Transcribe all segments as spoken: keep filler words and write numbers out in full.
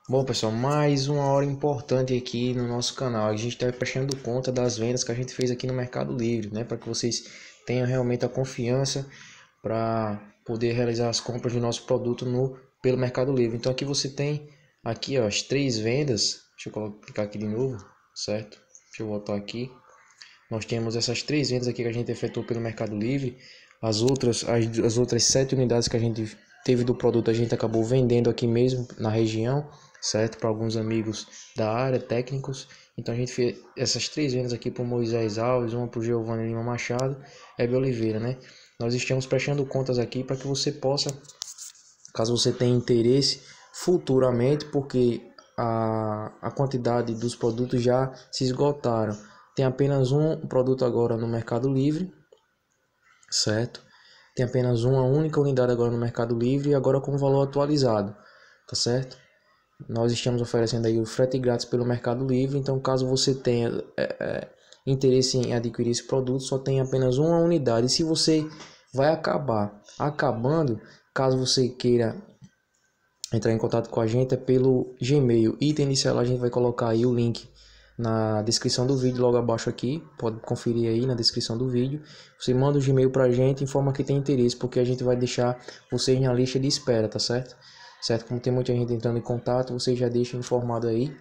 Bom, pessoal, mais uma hora importante aqui no nosso canal. A gente está prestando conta das vendas que a gente fez aqui no Mercado Livre, né? Para que vocês tenham realmente a confiança para poder realizar as compras do nosso produto no pelo Mercado Livre. Então aqui você tem aqui, ó, as três vendas. Deixa eu colocar, clicar aqui de novo, certo? Deixa eu voltar aqui. Nós temos essas três vendas aqui que a gente efetuou pelo Mercado Livre. As outras, as, as outras sete unidades que a gente teve do produto, a gente acabou vendendo aqui mesmo na região, certo? Para alguns amigos da área, técnicos. Então a gente fez essas três vendas aqui para o Moisés Alves, uma para o Giovanni Lima Machado, Hebe Oliveira, né? Nós estamos prestando contas aqui para que você possa, caso você tenha interesse futuramente, porque a, a quantidade dos produtos já se esgotaram. Tem apenas um produto agora no Mercado Livre, certo? Tem apenas uma única unidade agora no Mercado Livre e agora com valor atualizado, tá certo? Nós estamos oferecendo aí o frete grátis pelo Mercado Livre, então caso você tenha é, é, interesse em adquirir esse produto, só tem apenas uma unidade. E se você vai acabar acabando, caso você queira entrar em contato com a gente, é pelo Gmail. Item inicial, a gente vai colocar aí o link na descrição do vídeo, logo abaixo aqui, pode conferir aí na descrição do vídeo. Você manda o Gmail pra gente, informa que tem interesse, porque a gente vai deixar vocês na lista de espera, tá certo? Certo? Como tem muita gente entrando em contato, você já deixa informado aí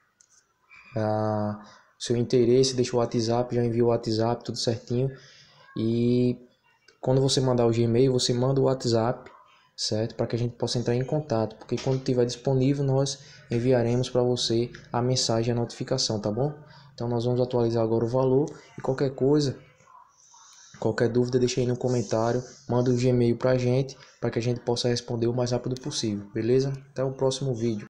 ah, seu interesse, deixa o WhatsApp, já envia o WhatsApp, tudo certinho. E quando você mandar o Gmail, você manda o WhatsApp, certo? Para que a gente possa entrar em contato, porque quando estiver disponível, nós enviaremos para você a mensagem, a notificação, tá bom? Então nós vamos atualizar agora o valor e qualquer coisa, qualquer dúvida, deixa aí no comentário, manda o Gmail para a gente, para que a gente possa responder o mais rápido possível, beleza? Até o próximo vídeo.